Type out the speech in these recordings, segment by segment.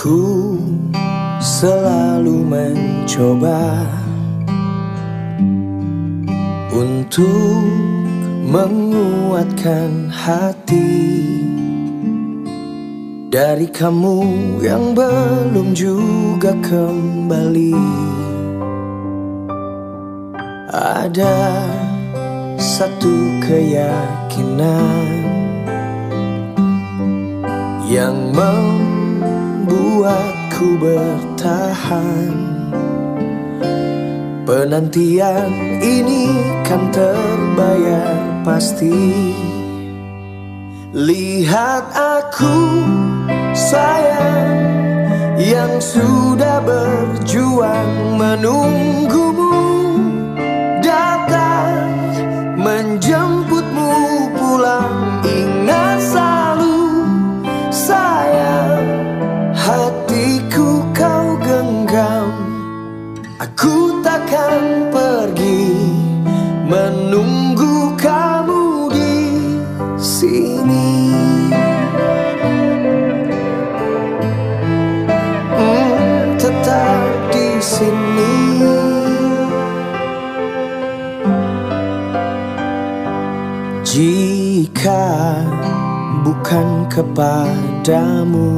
Aku selalu mencoba untuk menguatkan hati dari kamu yang belum juga kembali. Ada satu keyakinan yang membuatku bertahan. Penantian ini kan terbayar pasti. Lihat aku sayang, yang sudah berjuang menunggumu datang menjemputmu pulang. Ingat selalu sayang, hatiku kau genggam. Aku takkan pergi menunggu kamu di sini. Tetap di sini. Jika bukan kepadamu,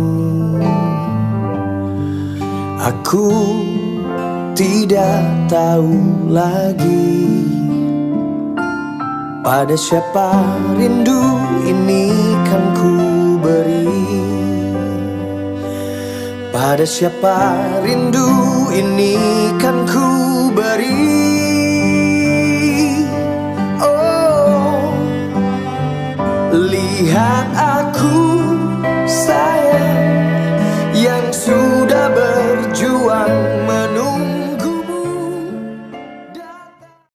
aku tidak tahu lagi pada siapa rindu ini kan ku beri. Pada siapa rindu ini kan ku beri. Oh, lihat